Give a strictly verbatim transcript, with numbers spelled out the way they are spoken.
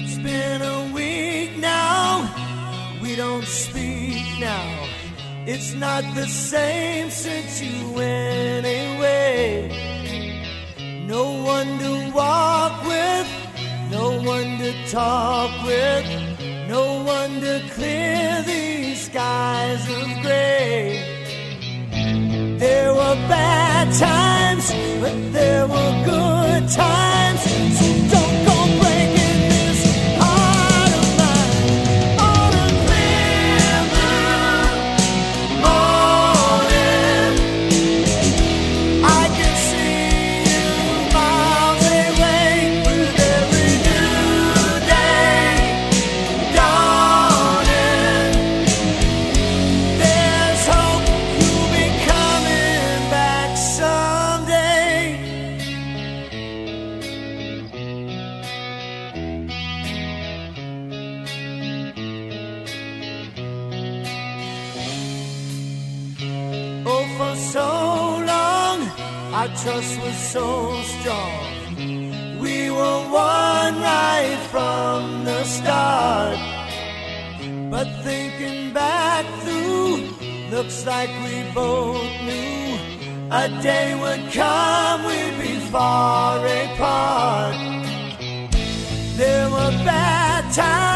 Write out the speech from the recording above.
It's been a week now, we don't speak now. It's not the same since you went away. No one to walk with, no one to talk with, no one to clear these skies of gray. There were bad times, but there were good times. So don't go breaking this heart of mine on a clear morning. I can see you miles away with every new day dawning. There's hope you'll be coming back someday. Oh, for so long, our trust was so strong. We were one right from the start. But thinking back through, looks like we both knew a day would come we'd be far apart. There were bad times,